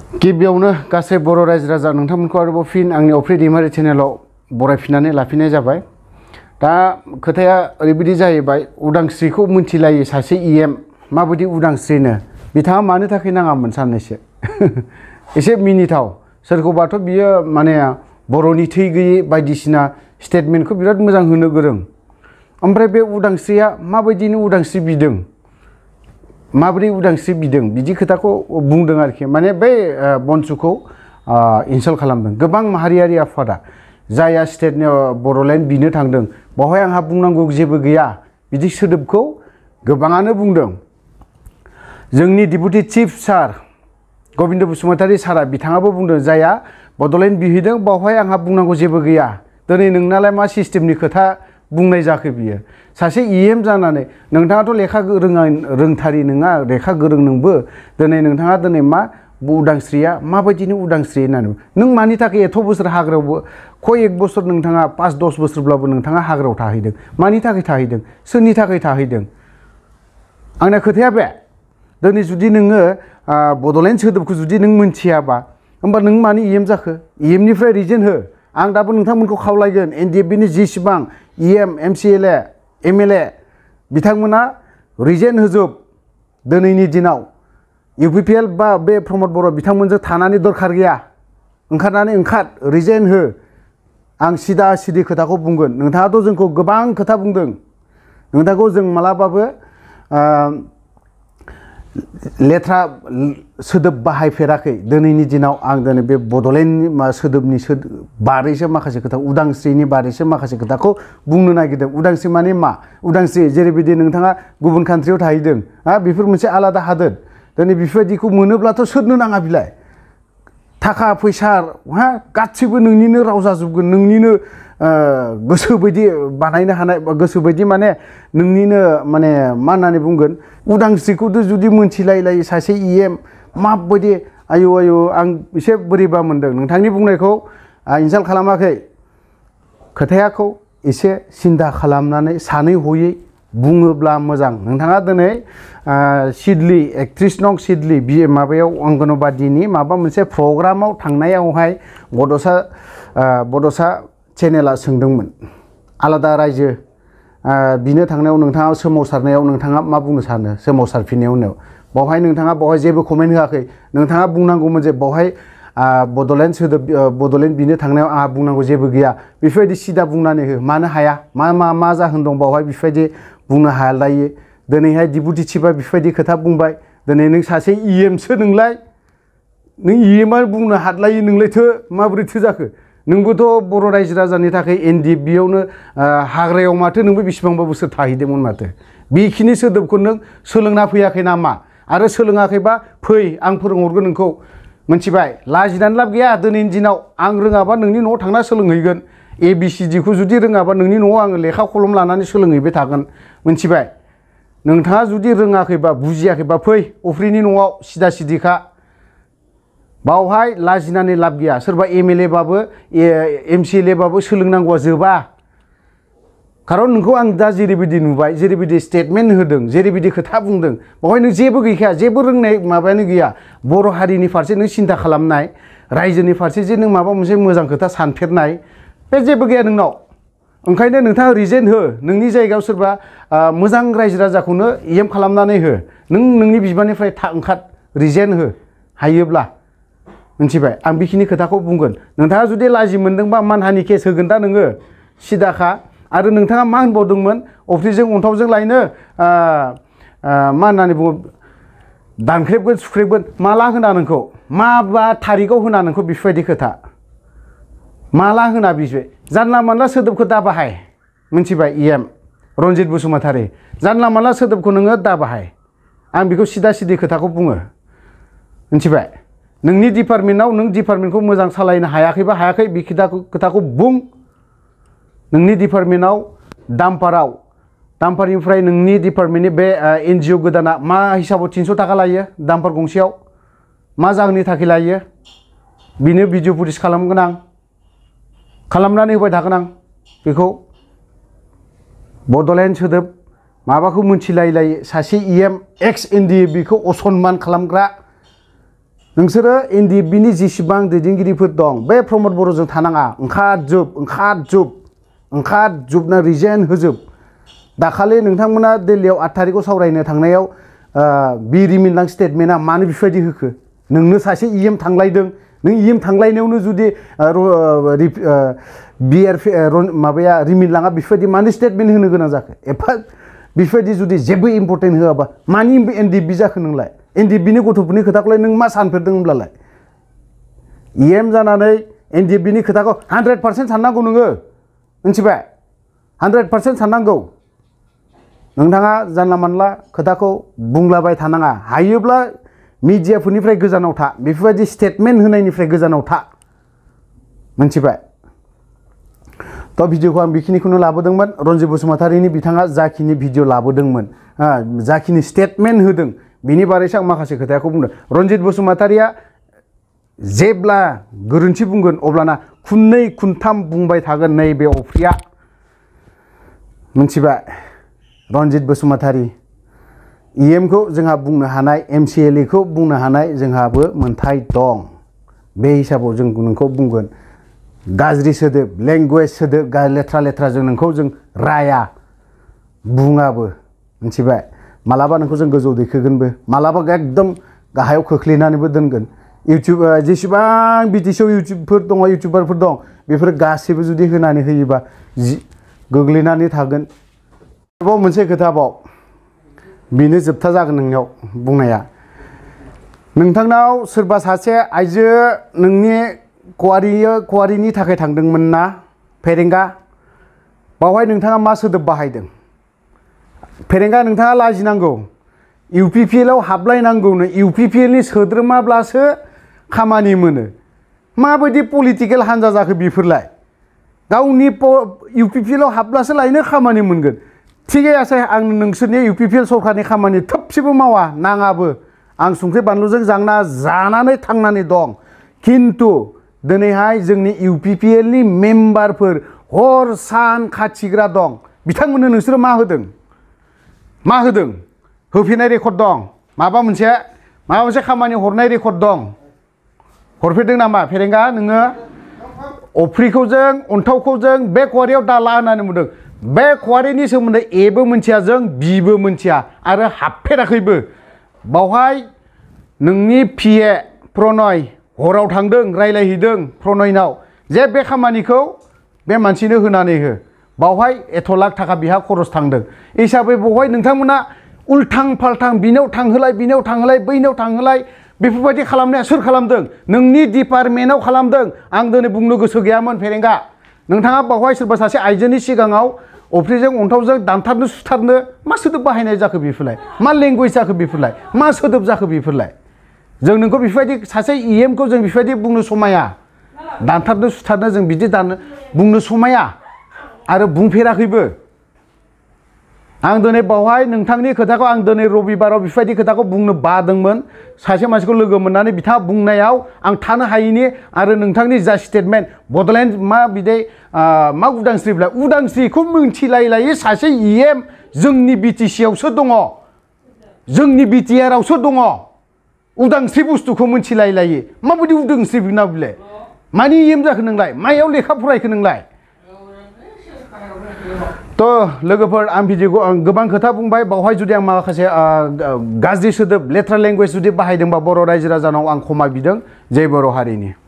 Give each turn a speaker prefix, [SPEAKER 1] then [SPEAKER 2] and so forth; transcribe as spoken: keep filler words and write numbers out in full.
[SPEAKER 1] गिबियावनो गासै बर' रायजो राजा नोंथांमोनखौ आरोबाव फिन आंनि अफ्रि दैमारि चेनेलाव बरायफिननानै लाफिननाय जाबाय। दा खोथाया ओरैबायदि जाहैबाय, उदांस्रिखौ मिथिलायै सासे इएम माबायदि उदांस्रिनो बिथाङा मानो थाखाय नाङामोन साननैसो एसे मिनिथाव। सोरखौबाथ' बियो माने बर'नि थै गैयै बायदिसिना स्टेटमेन्टखौ बिराद मोजां होनो गोरों। ओमफ्राय बे उदांस्रिया माबायदिनो उदांस्रि बिदों, माबोरै उदांस्रि बिदों बिदि खोथाखौ बुंदों आरोखि। माने बै बनसुखौ इनसाल्ट खालामदों। गोबां माहारियारि आफादा जायहा स्टेटनि बर'लेण्ड बिनो थांदों बावहाय आंहा बुंनांगौ जेबो गैया बिदि सोदोबखौ गोबाङानो बुंदों। जोंनि deputy chief sir Gobinda Basumatary सारा बिथाङाबो बुंदों, जायहा बड'लेण्ड बिहैदों बावहाय आंहा बुंनांगौ जेबो गैया। दिनै नोंनालाय मा सिस्टेमनि खोथा बुंनाय जाखो बियो? सासे इएम जानानै नोंथाङाथ' लेखा रोङा रोंथारि नङा, लेखा गोरों नोंबो। दिनै नोंथाङा दिनै मा उदांस्रिया माबायदिनो उदांस्रि होननानै नों मानि थाखाय एथ' बोसोर हाग्रायावबो कय एक बोसोर नोंथाङा पास दस बोसोरब्लाबो नोंथाङा हाग्रायाव थाहैदों? मानि थाखाय थाहैदों? सोरनि थाखाय थाहैदों? आंना खोथाया बे। दिनै जुदि नोङो बड'लेण्ड सोदोबखौ जुदि नों मोनथियाबा होमबा नों मानो इएम जाखो? इएमनिफ्राय रिजेन हो। आं दाबो नोंथांमोनखौ खावलायगोन, एनडिएफबिनि जेसेबां इएम एमसिएलए एमएलए बिथांमोना रिजेन होजोब। दिनैनि दिनाव इउपिपिएल बा बे प्रमद बर' बिथांमोनजों थानानै दरखार गैया। ओंखारनानै ओंखार, रिजेन हो। आं सिदा सिदि खोथाखौ बुंगोन। नोंथाङाथ' जोंखौ गोबां खोथा बुंदों। नोंथांखौ जों मालाबाबो लेथ्रा सोदोब बाहायफेराखै। दिनैनि दिनाव आं दिनै बे बड'लेण्डनि मा सोदोबनि बारैसो माखासे खोथा, उदांस्रिनि बारैसो माखासे खोथाखौ बुंनो नागिरदों। उदांस्रि माने मा? उदांस्रि जेरैबायदि नोंथाङा गुबुन कान्ट्रियाव थाहैदों, हा बेफोर मोनसे आलादा हादोर। दिनै बेफोरबायदिखौ मोनोब्लाथ' सोरनो नाङा बिलाय? थाखा फैसा हा गासिबो नोंनिनो राव जाजोबगोन, नोंनिनो गोसो बायदि बानायनो हानाय, गोसो बायदि माने नोंनिनो माने मा होननानै बुंगोन, उदांस्रिखौथ' जुदि मोनथिलायलायै सासे इएम माबायदि आयु आयु आं एसे बोरैबा मोनदों। नोंथांनि बुंनायखौ इनसाल्ट खालामाखै, खोथायाखौ एसे सिन्था खालामनानै सानै हयै बुङोब्ला मोजां। नोंथाङा दिनै सिडली एकथ्रिस नं सिडली बि माबायाव अंगनबादिनि माबा मोनसे प्रग्रामाव थांनायावहाय बड'सा बड'सा चेनेला सोंदोंमोन, आलादा रायजो बिनो थांनायाव नोंथाङा सोमावसारनायाव नोंथाङा मा बुंनो सानो? सोमावसारफिननायाव बावहाय नोंथाङा बावहाय जेबो कमेन्ट होआखै। नोंथाङा बुंनांगौमोन जे बावहाय बड'लेण्ड सोदोब बड'लेण्ड बिनो थांनायाव आंहा बुंनांगौ जेबो गैया। बेफोरबायदि सिदा बुंनानै हो। मानो हाया? मा मा मा जाहोन दं बावहाय बेफोरबायदि बुंनो हालायै? दिनैहाय डिपुटि चिफआ बेफोरबायदि खोथा बुंबाय। दिनै नों सासे इएमसो नोंलाय, नों इएमआ बुंनो हादलायो नोंलायथो माबोरैथो जाखो? नोंबोथ' बर' रायजो राजानि थाखाय एनडिएफबियावनो हाग्रायाव माथो नोंबो बेसेबांबा बोसोर थाहैदोंमोन माथो? बेखिनि सोदोबखौ नों सोलोंना फैयाखै नामा? आरो सोलोङाखैबा फै, आं फोरोंहरगोन नोंखौ। मिथिबाय? लाजिनानै लाब गैया। दिनैनि दिनाव आं रोङाबा नोंनि न'आव थांना सोलोंहैगोन। ए बि सि डि खौ जुदि रोङाबा नोंनि न'आव आङो लेखा कलम लानानै सोलोंहैबाय थागोन। मिथिबाय? नोंथाङा जुदि रोङाखैबा बुजियाखैबा फै अफ्रिनि न'आव, सिदा सिदिखा। बावहाय लाजिनानै लाब गैया। सोरबा एमएलए बाबो एमसिएलए बाबो सोलोंनांगौआ जोबा। खारन नोंखौ आं दा जेरैबायदि नुबाय, जेरैबायदि स्टेटमेन्ट होदों, जेरैबायदि खोथा बुंदों, बावहाय नों जेबो गैखाया, जेबो रोंनाय माबायानो गैया। बर' हारिनि फारसे नों सिन्था खालामनाय, रायजोनि फारसे जे नों माबा मोनसे मोजां खोथा सानफेरनाय, बे जेबो गैया नोंनाव। ओंखायनो नोंथाङा रिजेन हो। नोंनि जायगायाव सोरबा मोजां रायजो राजाखौनो इएम खालामनानै हो। नों नोंनि बिबाननिफ्राय ओंखार, रिजेन हो हायोब्ला। मिथिबाय? आं बेखिनि खोथाखौ बुंगोन। नोंथाङा जुदि लाजि मोनदोंबा मानहानि केस होगोन दा नोङो, सिदाखा। आरो नोंथाङा मा होनबावदोंमोन? अफ्रिजों अन्थावजों लायनो मा होननानै बुङो, दानख्रेबगोन सुख्रेबगोन। माला होना नोंखौ? माबा थारिखआव होना नोंखौ बेफोरबायदि खोथा? माला होना? बिसो जानला मानला सोदोबखौ दा बाहाय। मिथिबाय? इएम रन्जित बसुमतारी, जानला मानला सोदोबखौ नोङो दा बाहाय। आं बेखौ सिदा सिदि खोथाखौ बुङो। मिथिबाय? नोंनि डिपार्टमेन्टआव नों डिपार्टमेन्टखौ मोजां सालायनो हायाखैबा हायाखै, बे खोथाखौ खोथाखौ बुं। नोंनि डिपार्टमेन्टआव दाम्पाराव दाम्पारनिफ्राय नोंनि डिपार्टमेन्टनि बे एनजिअ गोदाना मा हिसाबाव तिनस' थाखा लायो दाम्पार गंसेयाव? मा जाहोननि थाखाय लायो? बिनो भिडिअ फुटेज खालामगोन आं, खालामनानै होबाय थागोन आं। बेखौ बड'लेण्ड सोदोब माबाखौ मोनथिलायलायै सासे इएम एक्स एनडिएफबिखौ असनमान खालामग्रा नोंसोरो एन डि एफ बि नि जेसेबां दैदेनगिरिफोर दं बे प्रमद बर'जों थानाङा ओंखारजोब ओंखारजोब ओंखारजोबना रिजाइन होजोब दाखालि नोंथांमोना दिल्लीयाव आठ थारिखआव सावरायनो थांनायाव बि रिमिनलां स्टेटमेन्टआ मानो बेफोरबायदि होखो नोंनो सासे इएम थांलायदों नों इएम थांलायनायावनो जुदि बि आर माबाया रिमिनलाङा बेफोरबायदि मानो स्टेटमेन्ट होनो गोनां जाखो एफा बेफोरबायदि जुदि जेबो इम्पर्टेन्ट होआबा मानि एन डि एफ बि जाखो नोंलाय एन डि एफ बि नि गथ'फोरनि खोथाखौलाय नों मा सानफेरदों होनब्लालाय इएम जानानै एन डि एफ बि नि खोथाखौ हान्ड्रेड पार्सेन्ट साननांगौ नोङो मिथिबाय हान्ड्रेड पार्सेन्ट साननांगौ नोंथाङा जानला मानला खोथाखौ बुंलाबाय थानाङा हायोब्ला मिडियाफोरनिफ्राय गोजानाव था बेफोरबायदि स्टेटमेन्ट होनायनिफ्राय गोजानाव था मिथिबाय तो भिडिअखौ आं बेखिनिखौनो लाबोदोंमोन रन्जित बसुमतारीनि बिथाङा जाखिनि भिडिअ लाबोदोंमोन जाखिनि स्टेटमेन्ट होदों बिनि बारैसो आं माखासे खोथाखौ बुंदों रन्जित बसुमतारीया जेब्ला गोरोन्थि बुंगोन अब्लाना खुननै खुनथाम बुंबाय थागोन नैबे अफ्रिया मिथिबाय रन्जित बसुमतारी इएम खौ जोंहा बुंनो हानाय एमसिएलए खौ बुंनो हानाय जोंहाबो मोनथाय दं बे हिसाबाव जों नोंखौ बुंगोन गाज्रि सोदोब लेंगुवेज सोदोब लेथ्रा लेथ्रा जों नोंखौ जों राया बुङाबो मिथिबाय मालाबा नोंखौ जों गोजौ दैखोगोनबो मालाबा एकदम गाहायाव खोख्लैनानैबो दोनगोन इउटुब जेसेबां बिटिसिआव इउटुबफोर दङ इउटुबारफोर दं बेफोर गासैबो जुदि होनानै होयोबा गोग्लैनानै थागोन आरोबाव मोनसे खोथाबाव बेनो जोबथा जागोन नोंनियाव बुंनाया नोंथांनाव सोरबा सासे आइजो नोंनि कुवारियो कुवारिनि थाखाय थांदोंमोन ना फेरेंगा बावहाय नोंथाङा मा सोदोब बाहायदों फेरेंगा नोंथाङा लाजिनांगौ इउ पि पि एल आव हाबलायनांगौनो इउ पि पि एल नि सोद्रोमाब्लासो खामानि मोनो माबायदि पलिटिकेल हान्जा जाखो बेफोरलाय गावनि इउ पि पि एल आव हाबब्लासो लायनो खामानि मोनगोन थिगै आसे आं नोंसोरनि इउ पि पि एल सरकारनि खामानि थोबसेबो मावा नाङाबो आं संख्रि बानलुजों जांना जानानै थांनानै दं खिन्थु दिनैहाय जोंनि इउ पि पि एल नि मेम्बारफोर हर सान खाथिग्रा दं बिथांमोननो नोंसोरो मा होदों मा होदों होफिननाय रेकर्ड दं माबा मोनसे माबा मोनसे खामानि हरनाय रेकर्ड दं हरफेरदों नामा फेरेंगा नोङो अफ्रिखौ जों अन्थावखौ जों बे कुवारियाव दाला होननानै बुंदों बे कुवारिनि सोमोन्दै एबो मोनथिया जों बिबो मोनथिया आरो हाबफेराखैबो बावहाय नोंनि पिए प्रनय हराव थांदों रायलायहैदों प्रनयनाव जे बे खामानिखौ बे मानसिनो होनानै हो बावहाय एथ' लाख थाखा बिहा खरस थांदों हिसाबै बावहाय नोंथांमोना उल्थां फाल्थां बिनाव थांहोलाय बिनाव थांहोलाय बैनाव थांहोलाय बेफोरबायदि खालामनाया सोर खालामदों नोंनि डिपार्टमेन्टआव खालामदों आं दिनै बुंनो गोसो गैयामोन फेरेंगा नोंथाङा बावहाय सोरबा सासे आइजोनि सिगाङाव अफ्रिजों अन्थावजों दानथारनो सुथारनो मा सोदोब बाहायनाय जाखो बेफोरलाय मा लेंगुवेज जाखो बेफोरलाय मा सोदोब जाखो बेफोरलाय जों नोंखौ बेफोरबायदि सासे इएम खौ जों बेफोरबायदि बुंनो समाया दानथारनो सुथारनो जों बिदि दानो बुंनो समाया आरो बुंफेराखैबो आं दिनै बावहाय नोंथांनि खोथाखौ आं दिनै रबिबाराव बेफोरबायदि खोथाखौ बुंनो बादोंमोन सासे मानसिखौ लोगो मोननानै बिथाङा बुंनायाव आं थानो हायैनि आरो नोंथांनि जा स्टेटमेन्ट बड'लेण्ड मा बिदै मा उदांस्रि बिलाय उदांस्रिखौ मिथिलायलायै सासे इएम जोंनि बिटिसि आवसो दङ जोंनि बिटिआर आवसो दङ उदांस्रि बुस्थुखौ मिथिलायलायै माबायदि उदांस्रि बिना बिलाय मानि इएम जाखो नोंलाय मायाव लेखा फरायखो नोंलाय तो लोगोफोर आं भिडिअखौ आं गोबां खोथा बुंबाय बावहाय जुदि आं माखासे गाज्रि सोदोब लेथ्रा लेंगुवेज जुदि बाहायदोंबा बर' रायजो राजानाव आं क्षमा बिदों जय बर' हारिनि